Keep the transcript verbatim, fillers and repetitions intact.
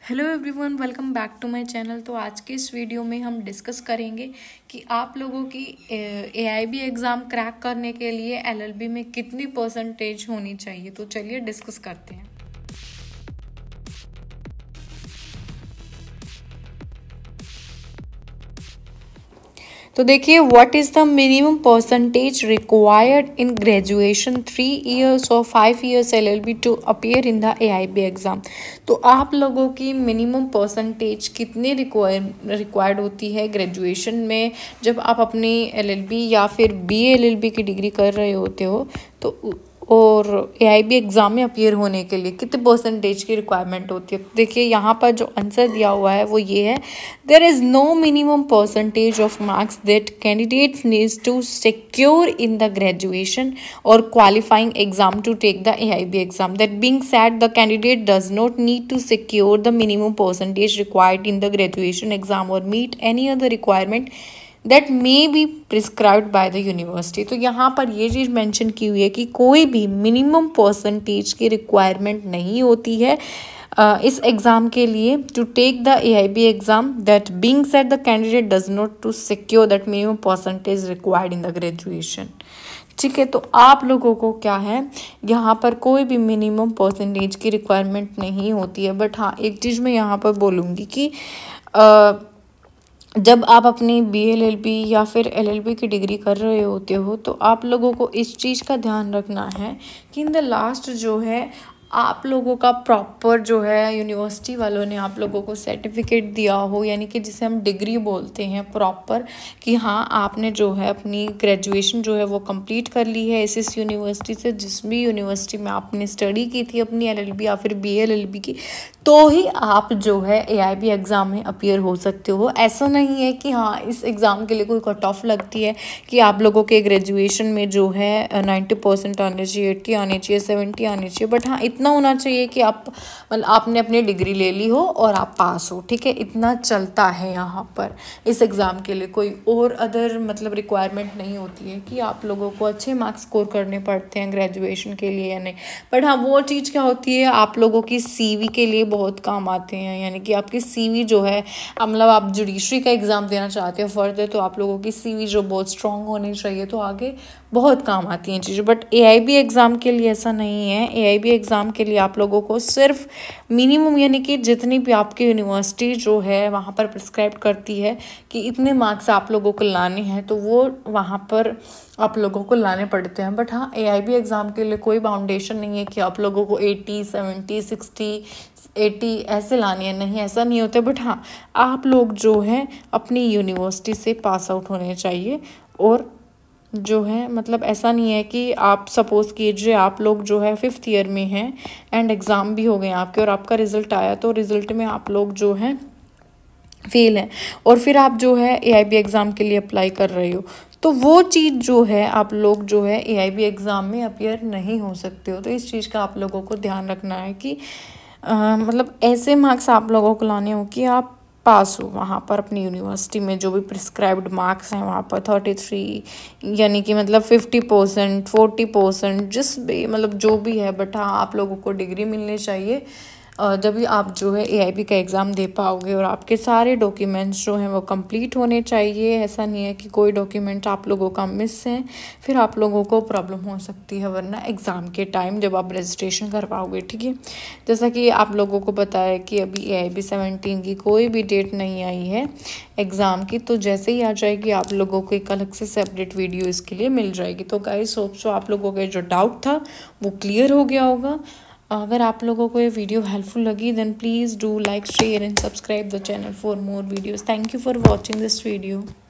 Hello everyone, welcome back to my channel. तो आज के इस वीडियो में हम डिस्कस करेंगे कि आप लोगों की एआईबी एग्ज़ाम क्रैक करने के लिए एलएलबी में कितनी परसेंटेज होनी चाहिए। तो चलिए डिस्कस करते हैं। तो देखिए, what is the minimum percentage required in graduation three years और five years LLB to appear in the AIB exam. तो आप लोगों की मिनिमम परसेंटेज कितनी रिक्वायर रिक्वायर्ड होती है ग्रेजुएशन में, जब आप अपनी एलएलबी या फिर बीए एलएलबी की डिग्री कर रहे होते हो, तो और एआईबी एग्ज़ाम में अपीयर होने के लिए कितने परसेंटेज की रिक्वायरमेंट होती है। देखिए, यहाँ पर जो आंसर दिया हुआ है वो ये है, there is no minimum percentage of marks that candidates needs to secure in the graduation और qualifying exam to take the AIB exam. That being said, the candidate does not need to secure the minimum percentage required in the graduation exam और meet any other requirement that may be prescribed by the university. तो यहाँ पर ये चीज़ mention की हुई है कि कोई भी मिनिमम परसेंटेज की रिक्वायरमेंट नहीं होती है uh, इस एग्ज़ाम के लिए to take the AIB exam. That being said, the candidate does not to secure that minimum percentage required in the graduation. ठीक है, तो आप लोगों को क्या है, यहाँ पर कोई भी मिनिमम परसेंटेज की रिक्वायरमेंट नहीं होती है। बट हाँ, एक चीज़ मैं यहाँ पर बोलूँगी कि uh, जब आप अपनी बी एल एल बी या फिर एल एल बी की डिग्री कर रहे होते हो, तो आप लोगों को इस चीज़ का ध्यान रखना है कि इन द लास्ट जो है आप लोगों का प्रॉपर जो है यूनिवर्सिटी वालों ने आप लोगों को सर्टिफिकेट दिया हो, यानी कि जिसे हम डिग्री बोलते हैं प्रॉपर, कि हाँ आपने जो है अपनी ग्रेजुएशन जो है वो कंप्लीट कर ली है इस इस यूनिवर्सिटी से, जिस भी यूनिवर्सिटी में आपने स्टडी की थी अपनी एल एल बी या फिर बी एल एल बी की, तो ही आप जो है ए आई बी एग्ज़ाम में अपीयर हो सकते हो। ऐसा नहीं है कि हाँ इस एग्ज़ाम के लिए कोई कट ऑफ लगती है कि आप लोगों के ग्रेजुएशन में जो है नाइन्टी परसेंट आने चाहिए, एट्टी आने चाहिए, सेवेंटी आने चाहिए। बट हाँ, इतना होना चाहिए कि आप मतलब आपने अपनी डिग्री ले ली हो और आप पास हो। ठीक है, इतना चलता है यहाँ पर इस एग्ज़ाम के लिए। कोई और अदर मतलब रिक्वायरमेंट नहीं होती है कि आप लोगों को अच्छे मार्क्स स्कोर करने पड़ते हैं ग्रेजुएशन के लिए या नहीं। बट हाँ, वो चीज़ क्या होती है, आप लोगों की सीवी के लिए बहुत काम आते हैं। यानी कि आपकी सीवी जो है, मतलब आप जुडिशरी का एग्ज़ाम देना चाहते हो फर्दर, तो आप लोगों की सीवी जो बहुत स्ट्रॉन्ग होनी चाहिए, तो आगे बहुत काम आती हैं चीज़ें। बट एआईबी एग्ज़ाम के लिए ऐसा नहीं है। एआईबी एग्ज़ाम के लिए आप लोगों को सिर्फ मिनिमम, यानी कि जितनी भी आपकी यूनिवर्सिटी जो है वहाँ पर प्रिस्क्राइब करती है कि इतने मार्क्स आप लोगों को लाने हैं, तो वो वहाँ पर आप लोगों को लाने पड़ते हैं। बट हाँ, एआईबी एग्ज़ाम के लिए कोई बाउंडेशन नहीं है कि आप लोगों को एटी, सेवेंटी, सिक्सटी, एटी ऐसे लानी है, नहीं, ऐसा नहीं होता। बट हाँ, आप लोग जो हैं अपनी यूनिवर्सिटी से पास आउट होने चाहिए। और जो है मतलब ऐसा नहीं है कि आप सपोज़ कीजिए आप लोग जो है फिफ्थ ईयर में हैं एंड एग्ज़ाम भी हो गए आपके और आपका रिज़ल्ट आया, तो रिज़ल्ट में आप लोग जो हैं फेल हैं और फिर आप जो है एआईबी एग्ज़ाम के लिए अप्लाई कर रहे हो, तो वो चीज़ जो है आप लोग जो है एआईबी एग्ज़ाम में अपीयर नहीं हो सकते हो। तो इस चीज़ का आप लोगों को ध्यान रखना है कि आ, मतलब ऐसे मार्क्स आप लोगों को लाने हो कि आप पास हो वहाँ पर अपनी यूनिवर्सिटी में। जो भी प्रिस्क्राइब्ड मार्क्स हैं वहाँ पर थर्टी थ्री, यानी कि मतलब फिफ्टी परसेंट, फोर्टी परसेंट, जिस भी मतलब जो भी है। बट हाँ, आप लोगों को डिग्री मिलनी चाहिए जब भी आप जो है एआईबी का एग्ज़ाम दे पाओगे, और आपके सारे डॉक्यूमेंट्स जो हैं वो कंप्लीट होने चाहिए। ऐसा नहीं है कि कोई डॉक्यूमेंट आप लोगों का मिस है, फिर आप लोगों को प्रॉब्लम हो सकती है वरना एग्ज़ाम के टाइम जब आप रजिस्ट्रेशन कर पाओगे। ठीक है, जैसा कि आप लोगों को पता है कि अभी एआईबी सेवनटीन की कोई भी डेट नहीं आई है एग्ज़ाम की, तो जैसे ही आ जाएगी आप लोगों को एक अलग से सेपरेट वीडियो इसके लिए मिल जाएगी। तो गाइस, होप सो आप लोगों का जो डाउट था वो क्लियर हो गया होगा। अगर आप लोगों को ये वीडियो हेल्पफुल लगी, then please do like, share and subscribe the channel for more videos. Thank you for watching this video.